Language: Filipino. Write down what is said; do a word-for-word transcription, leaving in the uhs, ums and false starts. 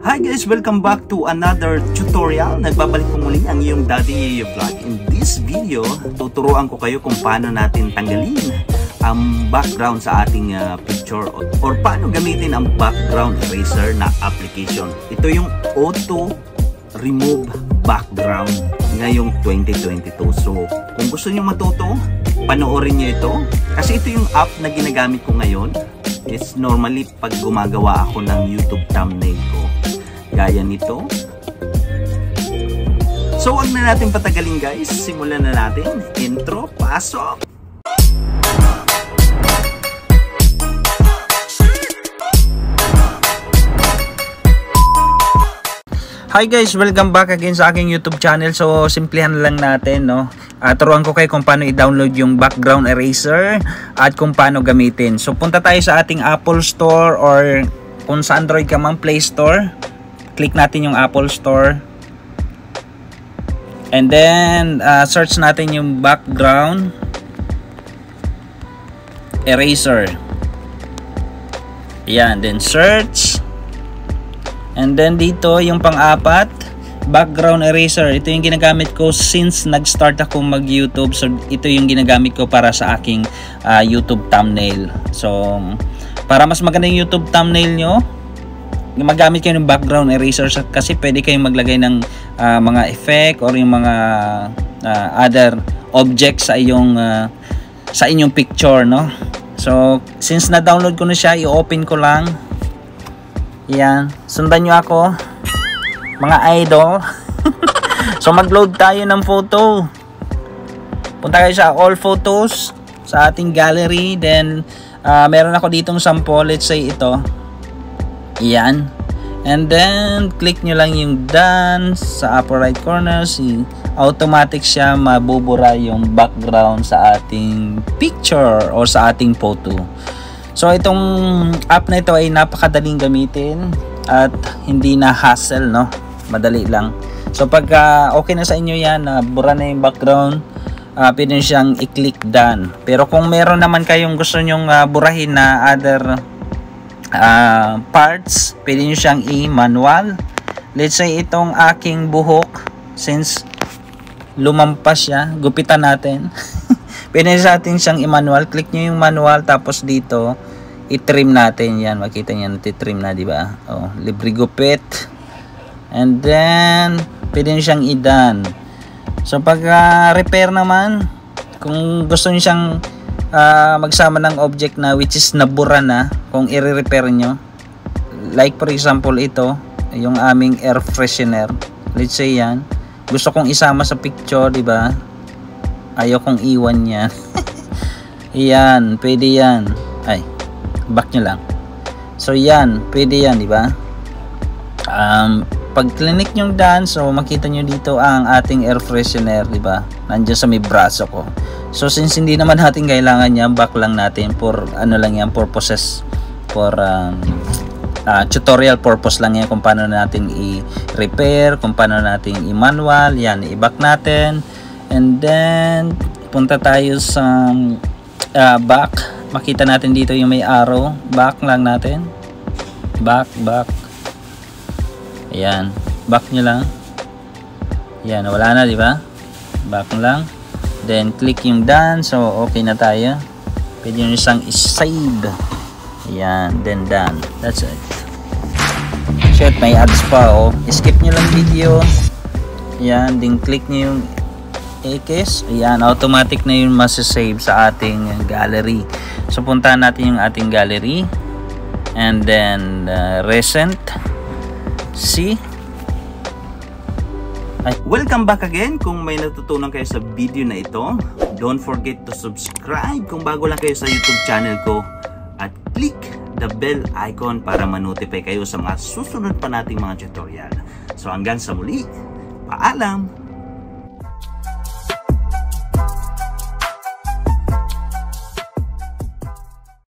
Hi guys! Welcome back to another tutorial. Nagbabalik po muli ang iyong Daddy Vlog. In this video, tuturuan ko kayo kung paano natin tanggalin ang background sa ating uh, picture or, or paano gamitin ang background eraser na application. Ito yung Auto Remove Background ngayong twenty twenty-two. So, kung gusto nyo matuto, panoorin nyo ito. Kasi ito yung app na ginagamit ko ngayon. Is normally pag gumagawa ako ng YouTube thumbnail ko. Gaya nito. So, wag na natin patagalin guys. Simulan na natin. Intro, pasok! Hi guys! Welcome back again sa aking YouTube channel. So, simplihan lang natin, no? Uh, turuan ko kayo kung paano i-download yung background eraser at kung paano gamitin. So, punta tayo sa ating Apple Store or kung sa Android ka mang Play Store. Click natin yung Apple Store. And then, uh, search natin yung background eraser. Ayan. Then, search. And then, dito, yung pang-apat, background eraser. Ito yung ginagamit ko since nag-start ako mag-YouTube. So, ito yung ginagamit ko para sa aking uh, YouTube thumbnail. So, para mas maganda yung YouTube thumbnail nyo, magamit kayo ng background eraser kasi pwede kayong maglagay ng uh, mga effect or yung mga uh, other objects sa iyong uh, sa inyong picture, no? So, since na-download ko na siya, i-open ko lang. Yan, sundan nyo ako mga idol. So, mag-load tayo ng photo. Punta kayo sa all photos sa ating gallery. Then, uh, meron ako ditong sample. Let's say ito. Yan. And then, click nyo lang yung done sa upper right corner. Si automatic siya mabubura yung background sa ating picture or sa ating photo. So, itong app na ito ay napakadaling gamitin at hindi na hassle, no? Madali lang. So, pag uh, okay na sa inyo yan, uh, bura na yung background, uh, pwede nyo siyang i-click done. Pero kung meron naman kayong gusto nyong uh, burahin na other Uh, parts, pwede nyo siyang i-manual. Let's say itong aking buhok, since lumampas siya, gupitan natin. Pwede sa atin siyang i-manual. Click nyo yung manual, tapos dito i-trim natin yan. Makita nyo, natitrim na, di ba? Oh, libre gupit. And then pwede nyo siyang i-done. So pag uh, repair naman, kung gusto nyo siyang Uh, magsama ng object na which is nabura na, kung i-repair nyo, like for example ito yung aming air freshener, let's say yan, gusto kong isama sa picture, diba? Ayaw kong iwan yan. Yan, pwede yan. Ay, back nyo lang. So yan, pwede yan, diba? Um, pag clinic nyo done, so makita nyo dito ang ating air freshener, diba? Nandiyan sa may braso ko. So, since hindi naman natin kailangan niya, back lang natin for ano lang yan, purposes for um, uh, tutorial purpose lang yan kung paano natin i-repair, kung paano natin i-manual, yan, i-back natin. And then, punta tayo sa uh, back. Makita natin dito yung may arrow. Back lang natin. Back, back. Ayan. Back nyo lang. Yan, wala na, di ba? Back lang. Then, click yung done. So, okay na tayo. Pwede nyo isang save. Ayan. Then, done. That's it. Shit, may ads pa, oh. Skip nyo lang video. Ayan. Then, click nyo yung X. Ayan. Automatic na yung masasave sa ating gallery. So, puntahan natin yung ating gallery. And then, uh, recent. See? Welcome back again. Kung may natutunan kayo sa video na ito, don't forget to subscribe kung bago lang kayo sa YouTube channel ko at click the bell icon para ma-notify kayo sa mga susunod pa nating mga tutorial. So hanggang sa muli, paalam!